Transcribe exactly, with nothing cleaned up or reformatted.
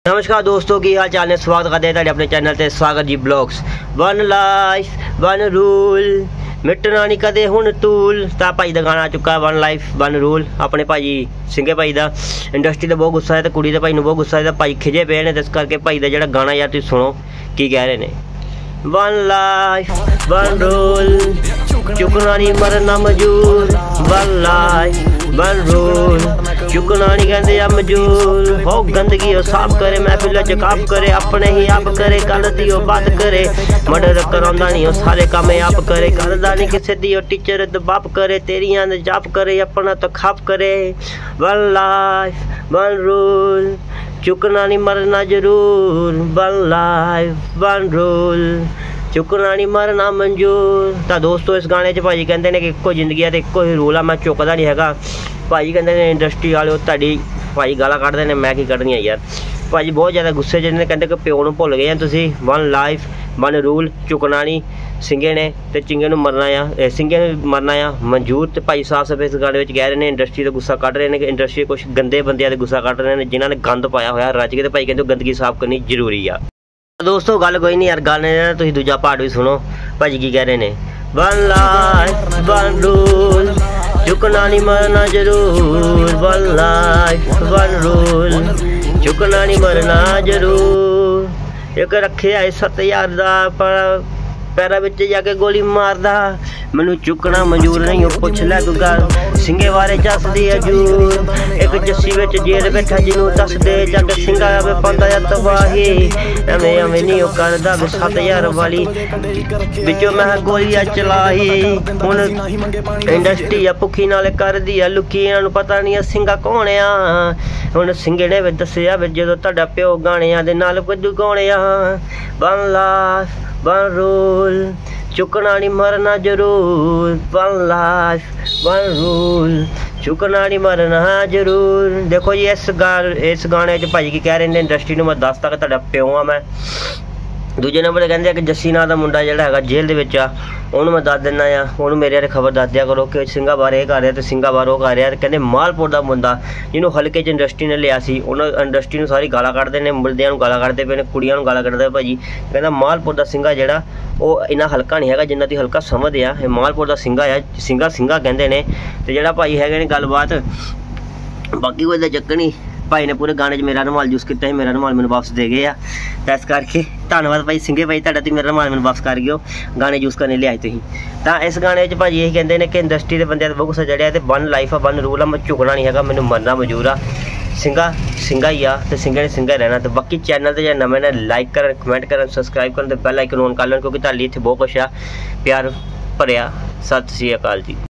नमस्कार दोस्तों की हाल चाल ने स्वागत करते हैं अपने चैनल से स्वागत जी blogs one life one rule मिटना नहीं कदे हुण तूल ता भाई दा गाना आ चुका वन लाइफ वन रूल अपने भाई सिंगे भाई दा इंडस्ट्री दा बहुत गुस्सा है तो कुड़ी दे भाई नूं बहुत गुस्सा है भाई खिजे पे ने इस करके भाई दा जेड़ा गाना यार तुसीं सुनो की कह रहे ने वन लाइफ वन रूल चुकना नहीं मरना मजूर वन लाइफ वन रूल चुकना नहीं कहते या मजूर हो गंदगी हो साफ करे महफिल च काफ करे अपने ही आप करे गल दी बात करे मर्डर करांदा नहीं हो सारे काम आप करे करदा नहीं किसी दी टीचर दबाप करे तेरियां दे जाप करे अपना तो खाप करे वन लाइफ वन रूल चुकना नहीं मरना जरूर वन लाइफ वन रूल चुकना नहीं मरना मंजूर। तो दोस्तों इस गाने च भाजी कहते हैं कि एको जिंदगी है तो एको ही रूल है मैं चुकदा नहीं हैगा। भाजी कहते हैं इंडस्ट्री वाले तुहाडी भाई गाला कढ़दे ने मैं की कढ़नी है यार। भाजी बहुत ज़्यादा गुस्से च ने कहते कि प्यो नूं भुल गए हैं तुसीं वन लाइफ वन रूल चुकना नहीं सिंगे ने ते चिंगे नूं मरना आ सिंगे नूं मरना आ मंजूर। तो भाई साफ साफ इस गाने में कह रहे हैं इंडस्ट्री का गुस्सा कढ़ रहे हैं कि इंडस्ट्री कुछ गंदे बंदियां दा गुस्सा कढ़ रहे हैं जिन्होंने गंद पाया होया रज के। तो भाई कहते गंदगी साफ करनी जरूरी आ। दोस्तों गल कोई नहीं यार गाने तुसीं दूजा पार्ट भी सुनो भाजी की कह रहे ने वन लाइफ वन रूल चुकना नहीं मरना जरूर वन लाइफ वन रूल चुकना नहीं मरना जरूर। एक रखे आए सत्त यार दा पर पैरा विच जाके गोली मारदा मैनू चुकना मंजूर नहीं पुछ लै तू गल सिंगे बारे दसदी हजूर एक जस्सी विच जेल बैठा जिनू दस दे जाके सिंगा आवे पांदा या तबाही एवें एवें नहीं करदा वे सत्त यार वाली विचों मैं गोलियां चलाई हुण इंडस्ट्री आ भुखी नाल करदी आ लुकी इन्हां नूं पता नहीं सिंगा कौन आ। हुण सिंगे ने वे दस्सिया वे जदों तुहाडा प्यो गाणियां दे नाल कद्दू गाउने आ वन लाइफ वन रूल चुकना नहीं मरना जरूर वन लाइफ वन रूल चुकना नहीं मरना जरूर। देखो जी इस गा इस गाने च भाई की कह रहे हैं इंडस्ट्री में दसता कि तुहाडा प्यो आ मैं। दूजे नंबर कहते कि जस्सी नां दा मुंडा जिहड़ा हैगा जेल दे विच आ उहनूं मैं दस दिना आ उहनूं मेरे बारे खबर दस दिया करो कि सिंगा बारे ये कर रहा तो सिंगा बारे वो कर रहा। कहते मालपुर का मुंडा जिन्होंने हल्के च इंडस्ट्री ने लिया सी उन्होंने इंडस्ट्री में सारी गाला कढ़ते हैं मुंडियां नूं गाला कढ़ते पे ने कुड़ियां नूं गाला कढ़दे भाजी। कहता मालपुर का सिंगा जिहड़ा वो इन्ना हल्का नहीं है जिन्ना दी हल्का समझ आ मालपुर का सिंगा आ सिंगा सिंगा कहते हैं। तो जिहड़ा भाई है ने गलबात बाकी कोई चक्कर नहीं भाई ने पूरे गाने च मेरा रुमाल यूज़ किया मेरा रुमाल मैंने वापस दे गए तो इस करके धन्यवाद भाई सिंगे भाई तुहाडा तुसीं मेरा रुमाल मैंने वापस कर गए गाने यूज़ करने ले आए तुसीं। तो इस गाने च भाजी यही कहते हैं कि इंडस्ट्री के बंदे बहुत गुस्सा चढ़िया तो वन लाइफ आ वन रूल आ मैं झुकना नहीं है मैंने मरना मंजूर आ सिंगा सिंगा ही आ तो सिंगा ने सिंगा रहना। तो बाकी चैनल से जो नवे ने लाइक करन कमेंट करन सबसक्राइब करन तो बेल आइकन ऑन कर लें क्योंकि तुहाडे इत्थे बहुत कुछ आ प्यार भरिया। सत श्री अकाल जी।